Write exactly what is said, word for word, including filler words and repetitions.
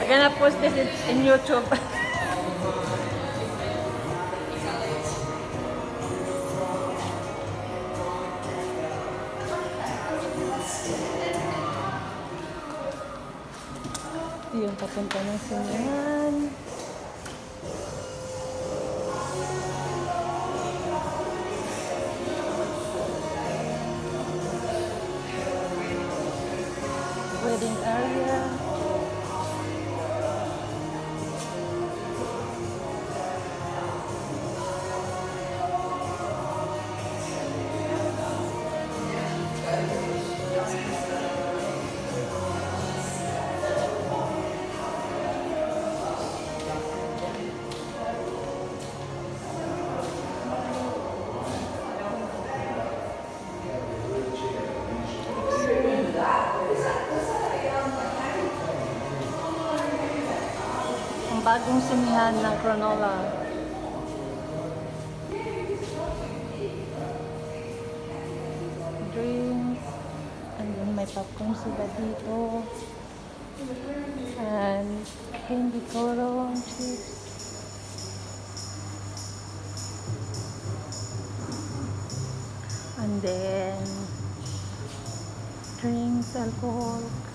I'm gonna post this in YouTube. Ito yung papunta ng sinihan. Wedding area. Bagong sinihan ng Cronulla. Drinks. And then may popcorn sila dito. And candy corn chips. And then drinks, alcohol.